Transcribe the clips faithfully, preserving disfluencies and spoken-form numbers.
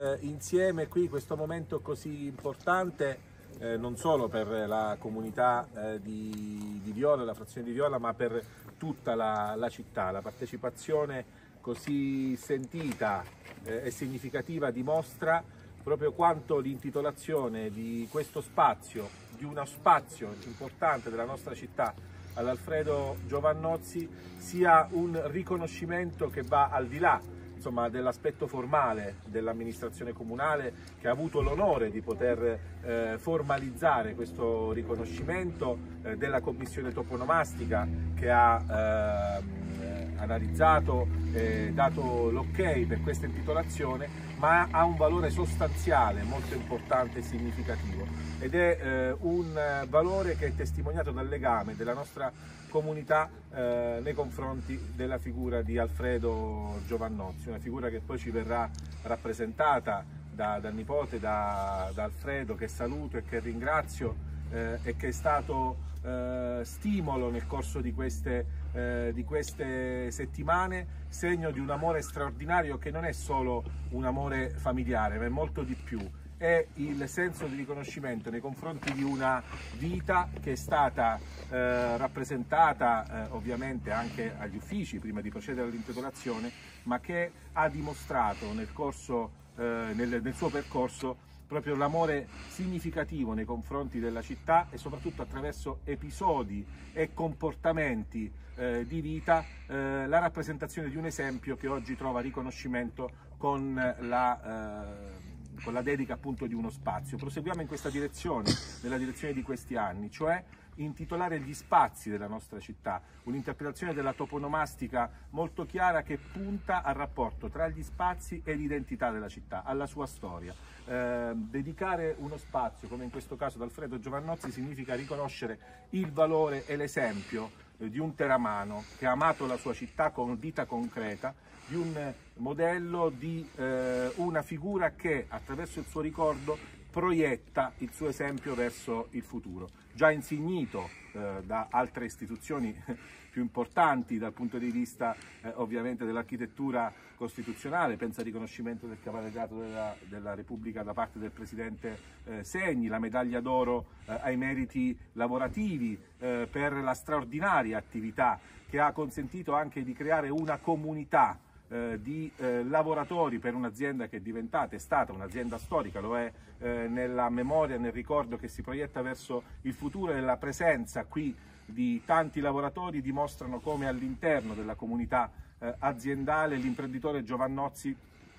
eh, insieme qui questo momento così importante, eh, non solo per la comunità eh, di, di Viola, la frazione di Viola, ma per tutta la, la città. La partecipazione così sentita eh, e significativa dimostra proprio quanto l'intitolazione di questo spazio, di uno spazio importante della nostra città, all'Alfredo Giovannozzi, sia un riconoscimento che va al di là, insomma, dell'aspetto formale dell'amministrazione comunale, che ha avuto l'onore di poter eh, formalizzare questo riconoscimento, eh, della commissione toponomastica che ha eh, analizzato e dato l'ok per questa intitolazione, ma ha un valore sostanziale molto importante e significativo, ed è eh, un valore che è testimoniato dal legame della nostra comunità eh, nei confronti della figura di Alfredo Giovannozzi, una figura che poi ci verrà rappresentata da, dal nipote, da, da Alfredo, che saluto e che ringrazio, eh, e che è stato eh, stimolo nel corso di queste, eh, di queste settimane, segno di un amore straordinario che non è solo un amore familiare, ma è molto di più. È il senso di riconoscimento nei confronti di una vita che è stata eh, rappresentata eh, ovviamente anche agli uffici prima di procedere all'intitolazione, ma che ha dimostrato nel, corso, eh, nel, nel suo percorso proprio l'amore significativo nei confronti della città, e soprattutto attraverso episodi e comportamenti eh, di vita, eh, la rappresentazione di un esempio che oggi trova riconoscimento con la eh, con la dedica appunto di uno spazio. Proseguiamo in questa direzione, nella direzione di questi anni, cioè intitolare gli spazi della nostra città, un'interpretazione della toponomastica molto chiara che punta al rapporto tra gli spazi e l'identità della città, alla sua storia. Eh, dedicare uno spazio, come in questo caso ad Alfredo Giovannozzi, significa riconoscere il valore e l'esempio eh, di un teramano che ha amato la sua città con vita concreta, di un modello, di eh, una figura che attraverso il suo ricordo proietta il suo esempio verso il futuro. Già insignito eh, da altre istituzioni più importanti dal punto di vista eh, ovviamente dell'architettura costituzionale, penso al riconoscimento del Cavalierato della, della Repubblica da parte del Presidente eh, Segni, la medaglia d'oro eh, ai meriti lavorativi eh, per la straordinaria attività che ha consentito anche di creare una comunità Eh, di eh, lavoratori per un'azienda che è diventata, è stata un'azienda storica, lo è eh, nella memoria, nel ricordo che si proietta verso il futuro, e la presenza qui di tanti lavoratori dimostrano come all'interno della comunità eh, aziendale l'imprenditore Giovannozzi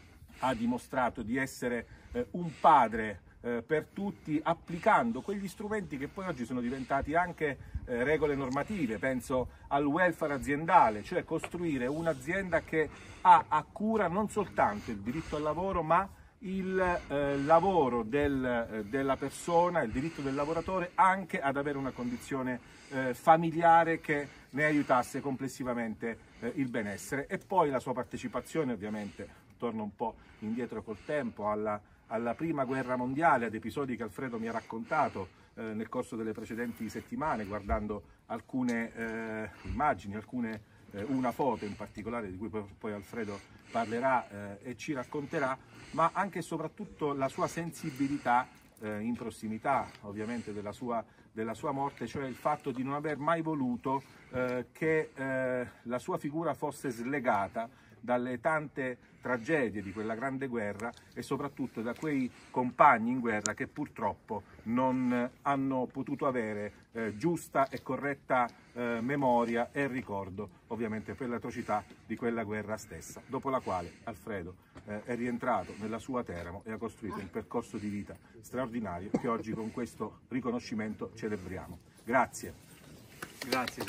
ha dimostrato di essere eh, un padre eh, per tutti, applicando quegli strumenti che poi oggi sono diventati anche eh, regole normative. Penso al welfare aziendale, cioè costruire un'azienda che ha a cura non soltanto il diritto al lavoro, ma il eh, lavoro del, eh, della persona, il diritto del lavoratore anche ad avere una condizione eh, familiare che ne aiutasse complessivamente eh, il benessere. E poi la sua partecipazione, ovviamente, torno un po' indietro col tempo, alla, alla prima guerra mondiale, ad episodi che Alfredo mi ha raccontato eh, nel corso delle precedenti settimane, guardando alcune eh, immagini, alcune Eh, una foto in particolare di cui poi, poi Alfredo parlerà eh, e ci racconterà, ma anche e soprattutto la sua sensibilità eh, in prossimità ovviamente della sua, della sua morte, cioè il fatto di non aver mai voluto eh, che eh, la sua figura fosse slegata dalle tante tragedie di quella grande guerra e soprattutto da quei compagni in guerra che purtroppo non hanno potuto avere eh, giusta e corretta eh, memoria e ricordo ovviamente per l'atrocità di quella guerra stessa, dopo la quale Alfredo eh, è rientrato nella sua Teramo e ha costruito un percorso di vita straordinario che oggi con questo riconoscimento celebriamo. Grazie. Grazie.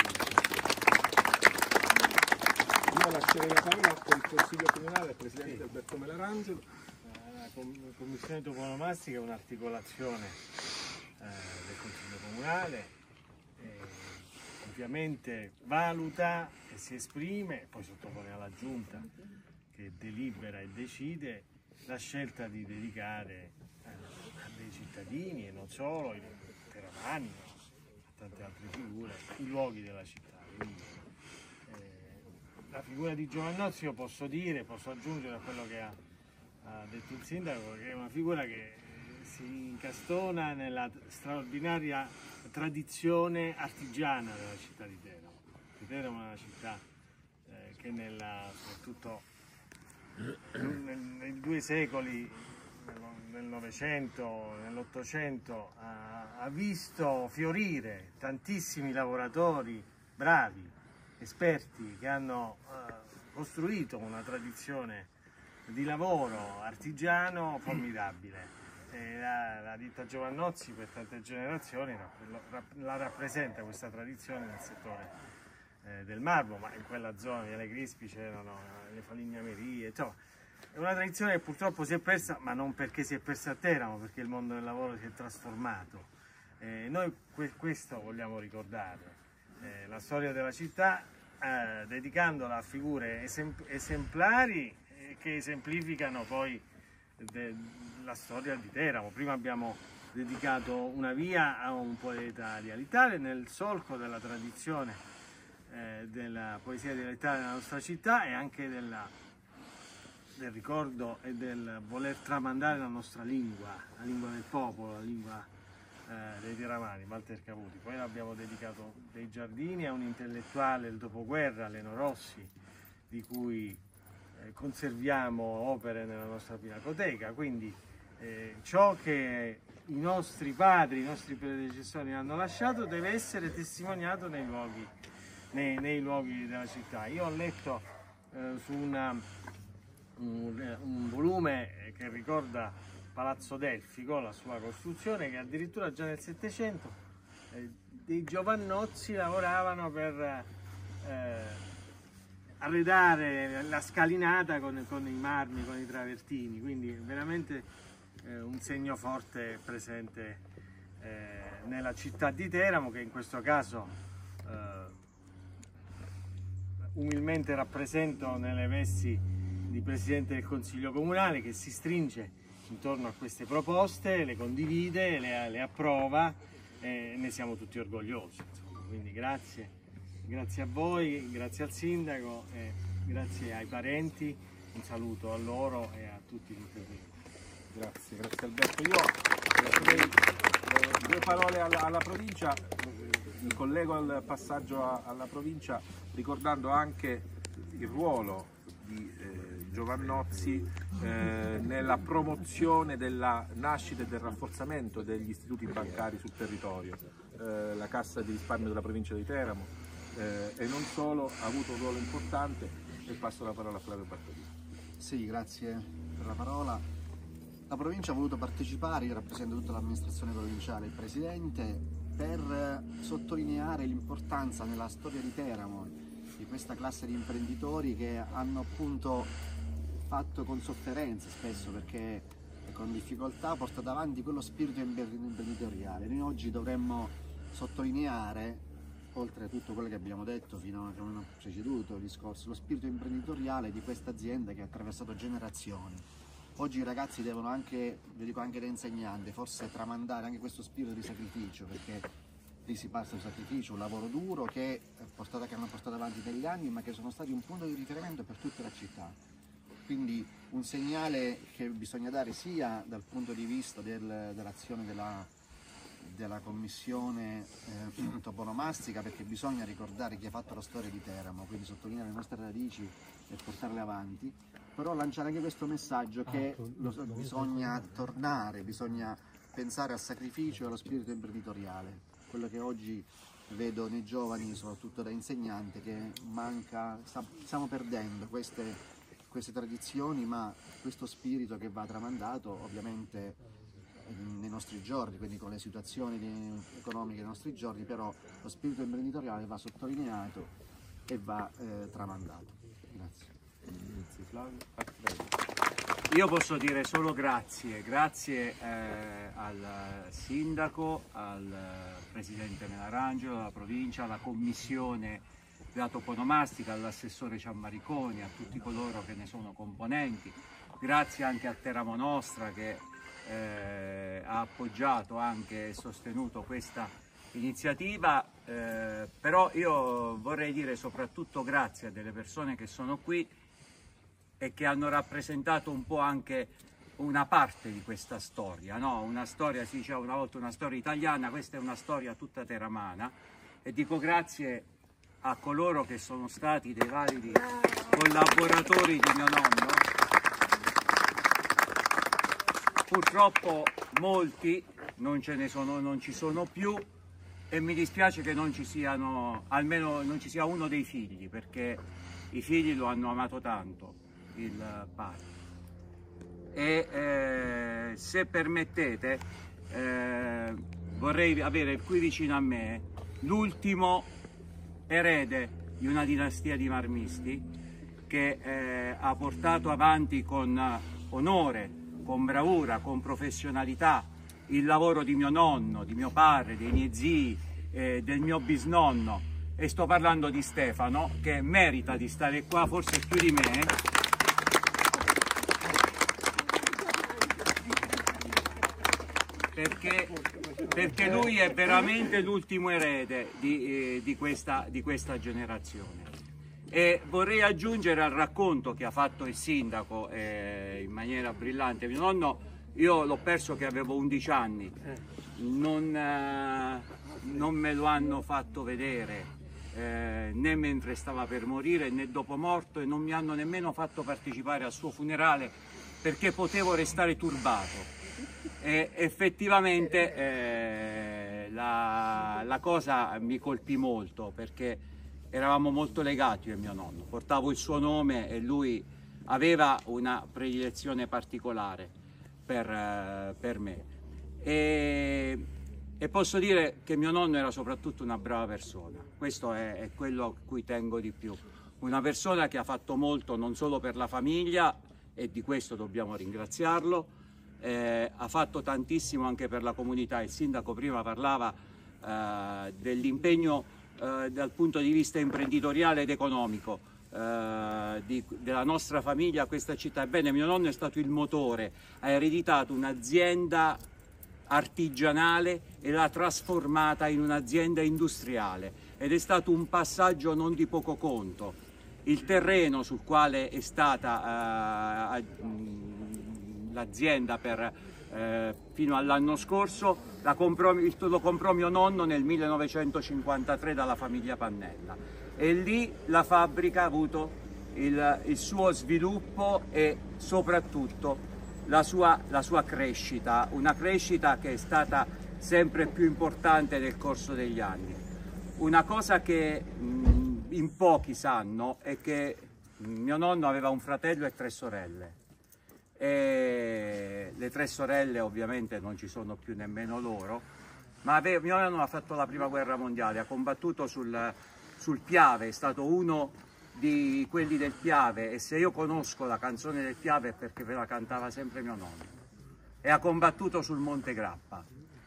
Io lascerei la parola al Consiglio Comunale al Presidente sì. Alberto Melarangelo. La Commissione toponomastica è un'articolazione eh, del Consiglio Comunale, eh, ovviamente valuta e si esprime, poi sottopone alla Giunta che delibera e decide la scelta di dedicare eh, a dei cittadini e non solo, i teramani, a tante altre figure, i luoghi della città. Quindi, La figura di Giovannozzi, io posso dire, posso aggiungere a quello che ha ha detto il sindaco, che è una figura che si incastona nella straordinaria tradizione artigiana della città di Teramo. Teramo è una città eh, che nella, soprattutto nel, nei due secoli, nel Novecento, nell'Ottocento, ha, ha visto fiorire tantissimi lavoratori bravi, esperti, che hanno eh, costruito una tradizione di lavoro artigiano formidabile. E la, la ditta Giovannozzi per tante generazioni la rappresenta questa tradizione nel settore eh, del marmo, ma in quella zona di Ale Crispi c'erano le falegnamerie, insomma è una tradizione che purtroppo si è persa, ma non perché si è persa a Teramo, perché il mondo del lavoro si è trasformato. Eh, noi que questo vogliamo ricordare, eh, la storia della città, eh, dedicandola a figure esemplari eh, che esemplificano poi la storia di Teramo. Prima abbiamo dedicato una via a un poeta dialettale nel solco della tradizione eh, della poesia dialettale della nostra città e anche della, del ricordo e del voler tramandare la nostra lingua, la lingua del popolo, la lingua eh, dei teramani, Walter Cavuti. Poi abbiamo dedicato dei giardini a un intellettuale del dopoguerra, Leno Rossi, di cui conserviamo opere nella nostra pinacoteca, quindi eh, ciò che i nostri padri, i nostri predecessori hanno lasciato deve essere testimoniato nei luoghi, nei, nei luoghi della città. Io ho letto eh, su una, un, un volume che ricorda Palazzo Delfico, la sua costruzione, che addirittura già nel Settecento eh, dei Giovannozzi lavoravano per eh, arredare la scalinata con, con i marmi, con i travertini, quindi veramente eh, un segno forte presente eh, nella città di Teramo, che in questo caso eh, umilmente rappresento nelle vesti di Presidente del Consiglio Comunale, che si stringe intorno a queste proposte, le condivide, le, le approva e ne siamo tutti orgogliosi. Insomma. Quindi grazie. Grazie a voi, grazie al sindaco, e grazie ai parenti, un saluto a loro e a tutti gli intervenuti. Grazie, grazie Alberto. Io direi eh, due parole alla, alla provincia, mi collego al passaggio a, alla provincia ricordando anche il ruolo di eh, Giovannozzi eh, nella promozione della nascita e del rafforzamento degli istituti bancari sul territorio. Eh, la Cassa di risparmio della provincia di Teramo, Eh, e non solo, ha avuto un ruolo importante, e passo la parola a Flavio Bartolini. Sì, grazie per la parola. La provincia ha voluto partecipare, io rappresento tutta l'amministrazione provinciale, il Presidente, per sottolineare l'importanza nella storia di Teramo di questa classe di imprenditori che hanno appunto fatto con sofferenza spesso, perché con difficoltà portato avanti quello spirito imprenditoriale. Noi oggi dovremmo sottolineare, oltre a tutto quello che abbiamo detto fino a che hanno preceduto il discorso, lo spirito imprenditoriale di questa azienda che ha attraversato generazioni. Oggi i ragazzi devono anche, vi dico anche da insegnante, forse tramandare anche questo spirito di sacrificio, perché lì si passa un sacrificio, un lavoro duro che, portato, che hanno portato avanti negli anni, ma che sono stati un punto di riferimento per tutta la città. Quindi un segnale che bisogna dare sia dal punto di vista del, dell'azione della della commissione eh, toponomastica, perché bisogna ricordare chi ha fatto la storia di Teramo, quindi sottolineare le nostre radici e portarle avanti, però lanciare anche questo messaggio che lo, bisogna tornare, bisogna pensare al sacrificio e allo spirito imprenditoriale, quello che oggi vedo nei giovani, soprattutto da insegnante, che manca, stiamo perdendo queste, queste tradizioni, ma questo spirito che va tramandato ovviamente nei nostri giorni, quindi con le situazioni economiche dei nostri giorni, però lo spirito imprenditoriale va sottolineato e va eh, tramandato. Grazie. Grazie Flavio. Io posso dire solo grazie, grazie eh, al sindaco, al presidente Melarangelo, alla provincia, alla commissione della toponomastica, all'assessore Ciammariconi, a tutti coloro che ne sono componenti. Grazie anche a Teramo Nostra che eh, ha appoggiato anche e sostenuto questa iniziativa, eh, però io vorrei dire soprattutto grazie a delle persone che sono qui, e che hanno rappresentato un po' anche una parte di questa storia, no? Una storia, si diceva una volta, una storia italiana, questa è una storia tutta teramana, e dico grazie a coloro che sono stati dei validi collaboratori di mio nonno. Purtroppo molti non ce ne sono, non ci sono più, e mi dispiace che non ci siano, almeno non ci sia uno dei figli, perché i figli lo hanno amato tanto, il padre. E eh, se permettete, eh, vorrei avere qui vicino a me l'ultimo erede di una dinastia di marmisti che eh, ha portato avanti con onore, con bravura, con professionalità il lavoro di mio nonno, di mio padre, dei miei zii, eh, del mio bisnonno, e sto parlando di Stefano, che merita di stare qua forse più di me, perché, perché lui è veramente l'ultimo erede di, eh, di, questa, di questa generazione. E vorrei aggiungere al racconto che ha fatto il sindaco eh, in maniera brillante. Mio nonno, io l'ho perso che avevo undici anni, non, eh, non me lo hanno fatto vedere eh, né mentre stava per morire né dopo morto, e non mi hanno nemmeno fatto partecipare al suo funerale perché potevo restare turbato. E effettivamente eh, la, la cosa mi colpì molto, perché eravamo molto legati io e mio nonno, portavo il suo nome e lui aveva una predilezione particolare per, eh, per me, e, e posso dire che mio nonno era soprattutto una brava persona. Questo è, è quello a cui tengo di più, una persona che ha fatto molto non solo per la famiglia, e di questo dobbiamo ringraziarlo, eh, ha fatto tantissimo anche per la comunità. Il sindaco prima parlava eh, dell'impegno Uh, dal punto di vista imprenditoriale ed economico uh, di, della nostra famiglia a questa città. Ebbene, mio nonno è stato il motore, ha ereditato un'azienda artigianale e l'ha trasformata in un'azienda industriale, ed è stato un passaggio non di poco conto. Il terreno sul quale è stata uh, l'azienda per Eh, fino all'anno scorso la comprò, lo comprò mio nonno nel millenovecentocinquantatré dalla famiglia Pannella, e lì la fabbrica ha avuto il, il suo sviluppo e soprattutto la sua, la sua crescita, una crescita che è stata sempre più importante nel corso degli anni. Una cosa che mh, in pochi sanno è che mio nonno aveva un fratello e tre sorelle. E le tre sorelle ovviamente non ci sono più nemmeno loro, ma aveva, mio nonno ha fatto la prima guerra mondiale, ha combattuto sul, sul Piave, è stato uno di quelli del Piave, e se io conosco la canzone del Piave è perché ve la cantava sempre mio nonno, e ha combattuto sul Monte Grappa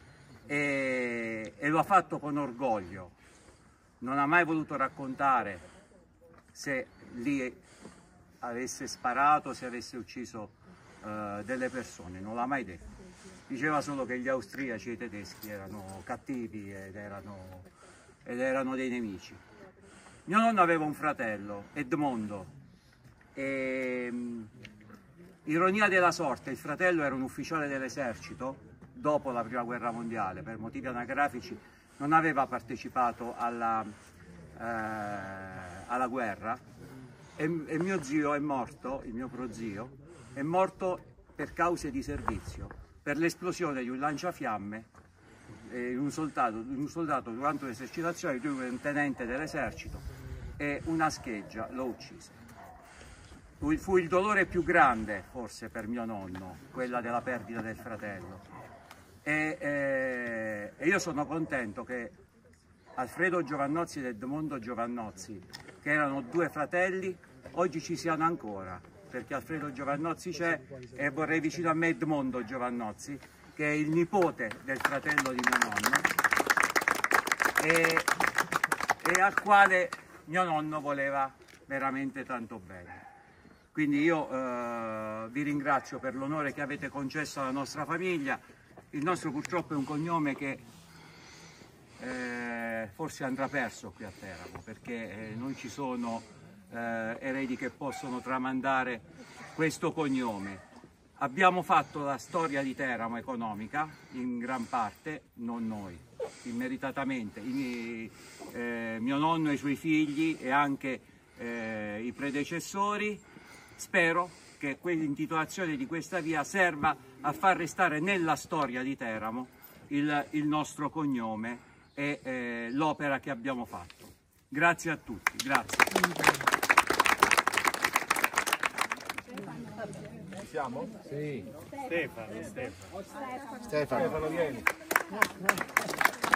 e, e lo ha fatto con orgoglio. Non ha mai voluto raccontare se lì avesse sparato, se avesse ucciso Uh, delle persone, non l'ha mai detto. Diceva solo che gli austriaci e i tedeschi erano cattivi ed erano, ed erano dei nemici. Mio nonno aveva un fratello, Edmondo, e um, ironia della sorte, il fratello era un ufficiale dell'esercito dopo la prima guerra mondiale, per motivi anagrafici non aveva partecipato alla, uh, alla guerra, e, e mio zio è morto, il mio prozio è morto per cause di servizio, per l'esplosione di un lanciafiamme eh, in un soldato, in un soldato durante l'esercitazione, di un tenente dell'esercito, e una scheggia lo uccise. Fu il dolore più grande forse per mio nonno, quella della perdita del fratello, e, eh, e io sono contento che Alfredo Giovannozzi ed Edmondo Giovannozzi, che erano due fratelli, oggi ci siano ancora, perché Alfredo Giovannozzi c'è, e vorrei vicino a me Edmondo Giovannozzi, che è il nipote del fratello di mio nonno, e, e al quale mio nonno voleva veramente tanto bene. Quindi io eh, vi ringrazio per l'onore che avete concesso alla nostra famiglia. Il nostro purtroppo è un cognome che eh, forse andrà perso qui a Teramo, perché eh, non ci sono eh, eredi che possono tramandare questo cognome. Abbiamo fatto la storia di Teramo economica, in gran parte, non noi, immeritatamente. I, eh, mio nonno e i suoi figli e anche eh, i predecessori. Spero che l'intitolazione di questa via serva a far restare nella storia di Teramo il, il nostro cognome e eh, l'opera che abbiamo fatto. Grazie a tutti. Grazie. Siamo? Sì. Stefano, Stefano. Stefano. Stefano, vieni.